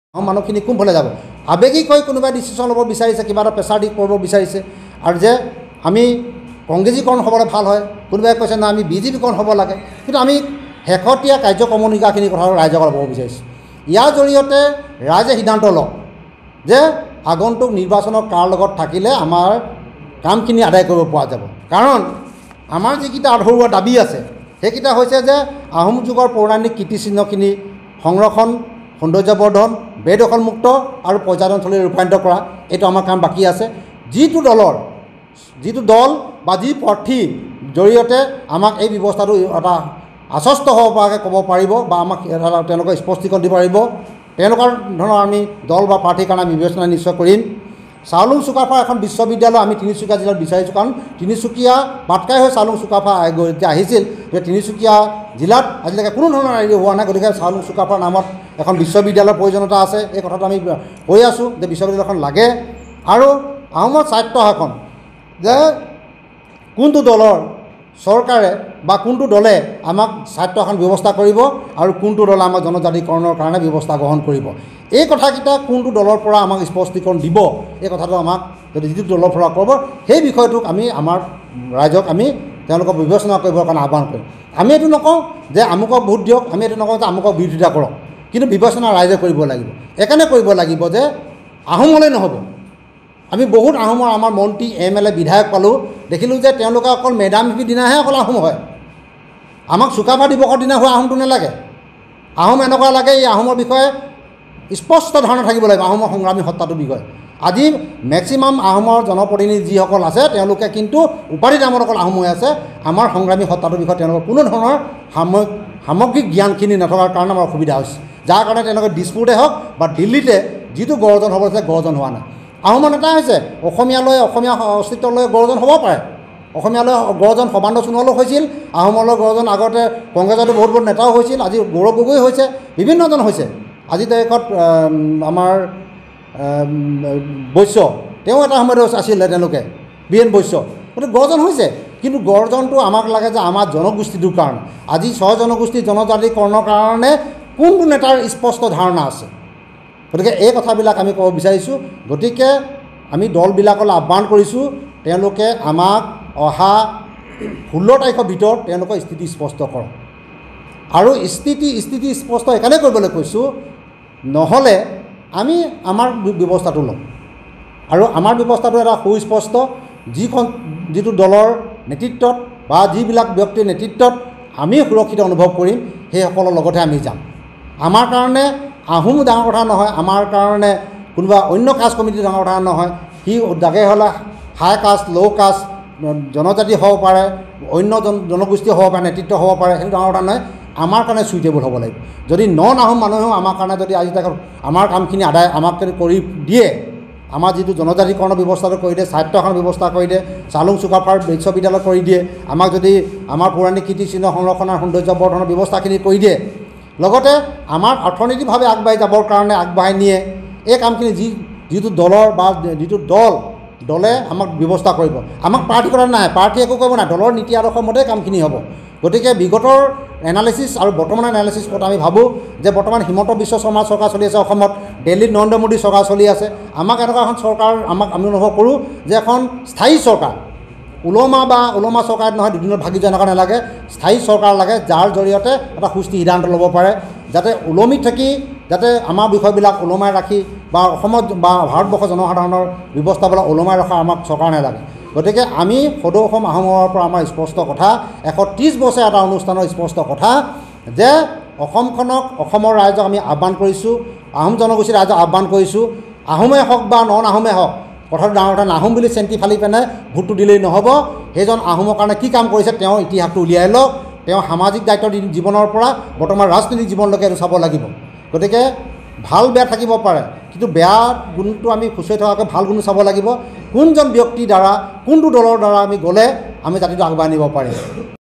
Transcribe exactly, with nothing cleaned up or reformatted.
মানুহখিনি কোনফালে যাব আবেগিক হৈ কোনোবাই ডিচিশ্যন ল'ব বিচাৰিছে কিবা এটা প্ৰেছাৰ দি কৰিব বিচাৰিছে আৰু যে আমি কংগ্ৰেছীকৰণ হ'বলৈ ভাল হয় কোনোবাই কৈছে না আমি বিজেপিকৰণ হ'ব লাগে কিন্তু আমি শেহতীয়া কাৰ্যক্ৰমণিকাখিনি কথা ৰাইজক ক'ব বিচাৰিছোঁ ইয়াৰ জৰিয়তে ৰাইজে সিদ্ধান্ত লওক যে আগন্তুক নিৰ্বাচনৰ কাৰ লগত থাকিলে আমাৰ কামখিনি আদায় কৰিব পৰা যাব কাৰণ আমাৰ যিকেইটা আধৰুৱা দাবী আছে সেইকেইটা হৈছে যে আহোম যুগৰ পৌৰাণিক কীৰ্তিচিহ্নখিনি সংৰক্ষণ সৌন্দৰ্যবৰ্ধন বেদখলমুক্ত আৰু পৰ্যটনস্থলী ৰূপান্তৰিত কৰা এইটো আমাৰ কাম বাকী আছে যিটো দলৰ যিটো দল বা যি প্ৰাৰ্থী জৰিয়তে আমাক এই ব্যৱস্থাটো এটা আশ্বস্ত হ'ব পৰাকৈ ক'ব পাৰিব বা আমাক তেওঁলোকে স্পষ্টীকৰণ দিব পাৰিব তেনেকুৱা ধৰণৰ আমি দল বা প্ৰাৰ্থীৰ কাৰণে আমি বিবেচনা নিশ্চয় কৰিম চাউলুং চুকাফা এখন বিশ্ববিদ্যালয় আমি তিনিচুকীয়া জিলাত বিচাৰিছোঁ কাৰণ তিনিচুকীয়া পাটকাই হৈ চাউলুং চুকাফা যেতিয়া আহিছিল যে তিনিচুকীয়া জিলাত আজিলৈকে কোনো ধৰণৰ হেৰি হোৱা নাই গতিকে চাউলুং চুকাফাৰ নামত এখন বিশ্ববিদ্যালয়ৰ প্ৰয়োজনীয়তা আছে এই কথাটো আমি কৈ আছোঁ যে বিশ্ববিদ্যালয়খন লাগে আৰু আহোমৰ স্বায়ত্ত শাসন যে কোনটো দলৰ চৰকাৰে বা কোনটো দলে আমাক স্বায়ত্ত শাসন ব্যৱস্থা কৰিব আৰু কোনটো দলে আমাক জনজাতিকৰণৰ কাৰণে ব্যৱস্থা গ্ৰহণ কৰিব এই কথাকেইটা কোনটো দলৰ পৰা আমাক স্পষ্টীকৰণ দিব এই কথাটো আমাক যদি যিটো দলৰ পৰা ক'ব সেই বিষয়টোক আমি আমাৰ ৰাইজক আমি তেওঁলোকক বিবেচনা কৰিবৰ কাৰণে আহ্বান কৰিম আমি এইটো নকওঁ যে আমুকক ভোট দিয়ক আমি এইটো নকওঁ যে আমুকক বিৰোধিতা কৰক কিন্তু বিবেচনা ৰাইজে কৰিব লাগিব এইকাৰণে কৰিব লাগিব যে আহোমলৈ নহ'ব আমি বহুত আহোমৰ আমাৰ মন্ত্ৰী এম এল এ বিধায়ক পালোঁ দেখিলোঁ যে তেওঁলোকে অকল মেডাম মেফিৰ দিনাহে অকল আহোম হয় আমাক চুকাফা দিৱসৰ দিনা হোৱা আহোমটো নালাগে আহোম এনেকুৱা লাগে এই আহোমৰ বিষয়ে স্পষ্ট ধাৰণা থাকিব লাগিব আহোমৰ সংগ্ৰামী সত্তাটোৰ বিষয়ে আজি মেক্সিমাম আহোমৰ জনপ্ৰতিনিধি যিসকল আছে তেওঁলোকে কিন্তু উপাধি নামত অকল আহোম হৈ আছে আমাৰ সংগ্ৰামী সত্তাটোৰ বিষয়ে তেওঁলোকৰ কোনো ধৰণৰ সাময়িক সামগ্ৰিক জ্ঞানখিনি নথকাৰ কাৰণে আমাৰ অসুবিধা হৈছে যাৰ কাৰণে তেওঁলোকে দিছপুৰতে হওক বা দিল্লীতে যিটো গৰ্জন হ'ব লাগিছে গৰ্জন হোৱা নাই আহোমৰ নেতা হৈছে অসমীয়ালৈ অসমীয়া অস্তিত্বলৈ গৰ্জন হ'ব পাৰে অসমীয়ালৈ গৰ্জন সৰ্বানন্দ সোণোৱালো হৈছিল আহোমলৈ গৰ্জন আগতে কংগ্ৰেছতো বহুত বহুত নেতাও হৈছিল আজি গৌৰৱ গগৈ হৈছে বিভিন্নজন হৈছে আজি তাৰিখত আমাৰ বৈশ্য তেওঁ এটা সময়ত আছিলে তেওঁলোকে বি এন বৈশ্য গতিকে গৰ্জন হৈছে কিন্তু গৰ্জনটো আমাক লাগে যে আমাৰ জনগোষ্ঠীটোৰ কাৰণে আজি ছয় জনগোষ্ঠী জনজাতিকৰণৰ কাৰণে কোনটো নেতাৰ স্পষ্ট ধাৰণা আছে গতিকে এই কথাবিলাক আমি ক'ব বিচাৰিছোঁ গতিকে আমি দলবিলাকলৈ আহ্বান কৰিছোঁ তেওঁলোকে আমাক অহা ষোল্ল তাৰিখৰ ভিতৰত তেওঁলোকৰ স্থিতি স্পষ্ট কৰক আৰু স্থিতি স্থিতি স্পষ্ট এইকাৰণে কৰিবলৈ কৈছোঁ নহ'লে আমি আমাৰ ব্যৱস্থাটো ল'ম আৰু আমাৰ ব্যৱস্থাটো এটা সুস্পষ্ট যিখন যিটো দলৰ নেতৃত্বত বা যিবিলাক ব্যক্তিৰ নেতৃত্বত আমি সুৰক্ষিত অনুভৱ কৰিম সেইসকলৰ লগতে আমি যাম আমাৰ কাৰণে আহোম ডাঙৰ কথা নহয় আমাৰ কাৰণে কোনোবা অন্য কাষ্ট কমিটি ডাঙৰ কথা নহয় সি জাগে হ'লে হাই কাষ্ট ল' কাষ্ট জনজাতি হ'ব পাৰে অন্য জন জনগোষ্ঠী হ'ব পাৰে নেতৃত্ব হ'ব পাৰে সেইটো ডাঙৰ কথা নহয় আমাৰ কাৰণে চুইটেবল হ'ব লাগিব যদি নন আহোম মানুহেও আমাৰ কাৰণে যদি আজি তাক আমাৰ কামখিনি আদায় আমাক যদি কৰি দিয়ে আমাৰ যিটো জনজাতিকৰণৰ ব্যৱস্থাটো কৰি দিয়ে স্বায়ত্তশাসনৰ ব্যৱস্থা কৰি দিয়ে চাউলুং চুকাফাৰ বিশ্ববিদ্যালয় কৰি দিয়ে আমাক যদি আমাৰ পৌৰাণিক কীৰ্তিচিহ্ন সংৰক্ষণৰ সৌন্দৰ্য বৰ্ধনৰ ব্যৱস্থাখিনি কৰি দিয়ে লগতে আমাৰ অৰ্থনৈতিকভাৱে আগবাঢ়ি যাবৰ কাৰণে আগবঢ়াই নিয়ে এই কামখিনি যি যিটো দলৰ বা যিটো দল দলে আমাক ব্যৱস্থা কৰিব আমাক প্ৰাৰ্থী কৰা নাই প্ৰাৰ্থী একো কৰিব নাই দলৰ নীতি আদৰ্শৰ মতে কামখিনি হ'ব গতিকে বিগতৰ এনালিচিছ আৰু বৰ্তমানৰ এনালিচিছ কথা আমি ভাবোঁ যে বৰ্তমান হিমন্ত বিশ্ব শৰ্মাৰ চৰকাৰ চলি আছে অসমত দিল্লীত নৰেন্দ্ৰ মোদী চৰকাৰ চলি আছে আমাক এনেকুৱা এখন চৰকাৰ আমাক আমি অনুভৱ কৰোঁ যে এখন স্থায়ী চৰকাৰ ওলমা বা ওলমা চৰকাৰ নহয় দুদিনত ভাগি যোৱা এনেকুৱা নালাগে স্থায়ী চৰকাৰ লাগে যাৰ জৰিয়তে এটা সুস্থিৰ সিদ্ধান্ত ল'ব পাৰে যাতে ওলমি থাকি যাতে আমাৰ বিষয়বিলাক ওলমাই ৰাখি বা অসমত বা ভাৰতবৰ্ষৰ জনসাধাৰণৰ ব্যৱস্থাবিলাক ওলমাই ৰখা আমাক চৰকাৰ নালাগে গতিকে আমি সদৌ অসম আহোমৰ পৰা আমাৰ স্পষ্ট কথা এশ ত্ৰিছ বছৰীয়া এটা অনুষ্ঠানৰ স্পষ্ট কথা যে অসমখনক অসমৰ ৰাইজক আমি আহ্বান কৰিছোঁ আহোম জনগোষ্ঠীৰ ৰাইজক আহ্বান কৰিছোঁ আহোমেই হওক বা নন আহোমেই হওক কথাটো ডাঙৰ কথা আহোম বুলি চেন্তি ফালি পেলাই ভোটটো দিলেই নহ'ব সেইজন আহোমৰ কাৰণে কি কাম কৰিছে তেওঁ ইতিহাসটো উলিয়াই লওক তেওঁ সামাজিক দায়িত্ব জীৱনৰ পৰা বৰ্তমান ৰাজনৈতিক জীৱনলৈকে এইটো চাব লাগিব গতিকে ভাল বেয়া থাকিব পাৰে কিন্তু বেয়া গুণটো আমি খুচৰি থকাকৈ ভাল গুণ চাব লাগিব কোনজন ব্যক্তিৰ দ্বাৰা কোনটো দলৰ দ্বাৰা আমি গ'লে আমি জাতিটো আগবঢ়াই নিব পাৰিম